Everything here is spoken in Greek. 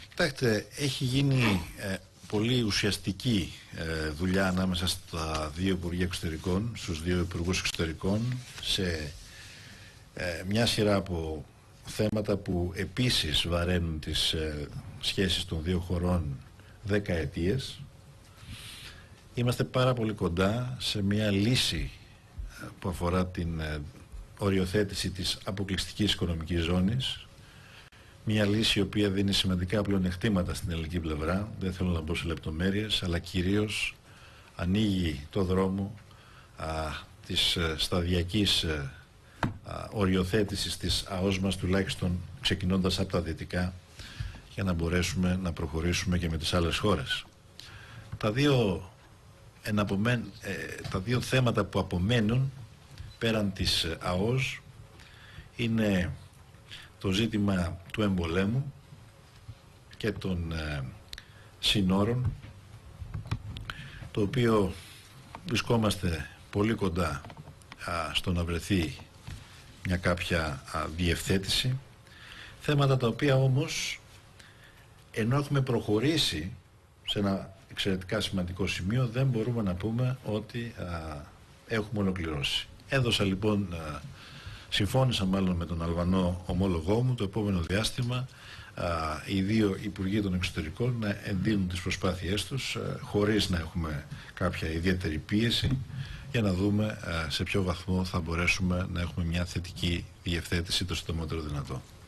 Κοιτάξτε, έχει γίνει πολύ ουσιαστική δουλειά ανάμεσα στα δύο Υπουργεία Εξωτερικών, στους δύο Υπουργούς Εξωτερικών, σε μια σειρά από θέματα που επίσης βαραίνουν τις σχέσεις των δύο χωρών δεκαετίες. Είμαστε πάρα πολύ κοντά σε μια λύση που αφορά την οριοθέτηση της αποκλειστικής οικονομικής ζώνης. Μια λύση η οποία δίνει σημαντικά πλεονεκτήματα στην ελληνική πλευρά, δεν θέλω να μπω σε λεπτομέρειες, αλλά κυρίως ανοίγει το δρόμο της σταδιακής οριοθέτησης της ΑΟΣ μας, τουλάχιστον ξεκινώντας από τα δυτικά, για να μπορέσουμε να προχωρήσουμε και με τις άλλες χώρες. Τα δύο θέματα που απομένουν πέραν της ΑΟΣ είναι το ζήτημα του εμπολέμου και των συνόρων, το οποίο βρισκόμαστε πολύ κοντά στο να βρεθεί μια κάποια διευθέτηση. Θέματα τα οποία όμως, ενώ έχουμε προχωρήσει σε ένα εξαιρετικά σημαντικό σημείο, δεν μπορούμε να πούμε ότι έχουμε ολοκληρώσει. Έδωσα λοιπόν, συμφώνησα μάλλον με τον Αλβανό ομόλογό μου, το επόμενο διάστημα οι δύο Υπουργοί των Εξωτερικών να εντείνουν τις προσπάθειές τους χωρίς να έχουμε κάποια ιδιαίτερη πίεση, για να δούμε σε ποιο βαθμό θα μπορέσουμε να έχουμε μια θετική διευθέτηση το συντομότερο δυνατό.